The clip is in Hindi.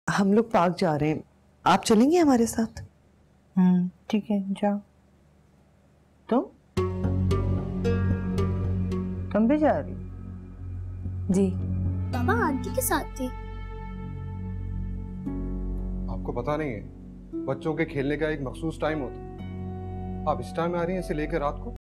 हम लोग पार्क जा रहे हैं, आप चलेंगे हमारे साथ? ठीक है, जाओ। तुम भी जा रही? जी। पापा आंटी के साथ थे। आपको पता नहीं है, बच्चों के खेलने का एक मखसूस टाइम होता है। आप इस टाइम आ रही हैं इसे लेकर रात को?